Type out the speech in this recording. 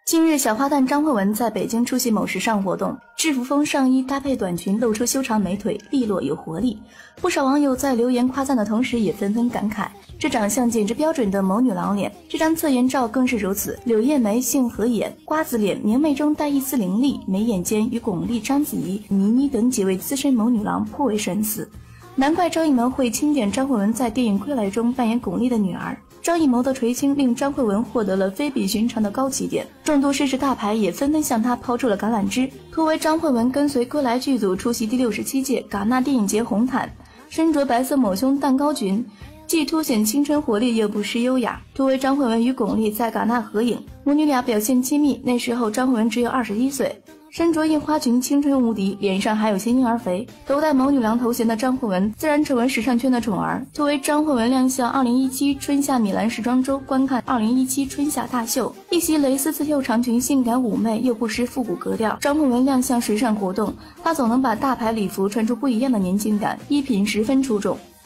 近日，小花旦张慧雯在北京出席某时尚活动，制服风上衣搭配短裙，露出修长美腿，利落有活力。不少网友在留言夸赞的同时，也纷纷感慨，这长相简直标准的某女郎脸。这张侧颜照更是如此，柳叶眉、杏核眼、瓜子脸，明媚中带一丝凌厉，眉眼间与巩俐、章子怡、倪妮等几位资深某女郎颇为神似。难怪张艺谋会钦点张慧雯在电影《归来》中扮演巩俐的女儿。张艺谋的垂青令张慧雯获得了非比寻常的高起点，众多视大牌也纷纷向她抛出了橄榄枝。突围张慧雯跟随归来剧组出席第67届戛纳电影节红毯，身着白色抹胸蛋糕裙，既凸显青春活力又不失优雅。突围张慧雯与巩俐在戛纳合影，母女俩表现亲密。那时候张慧雯只有21岁，身着印花裙，青春无敌，脸上还有些婴儿肥。头戴某女郎头衔的张慧雯自然成为时尚圈的宠儿。作为张慧雯亮相2017春夏米兰时装周，观看2017春夏大秀，一袭蕾丝刺绣长裙，性感妩媚又不失复古格调。张慧雯亮相时尚活动，她总能把大牌礼服穿出不一样的年轻感，衣品十分出众。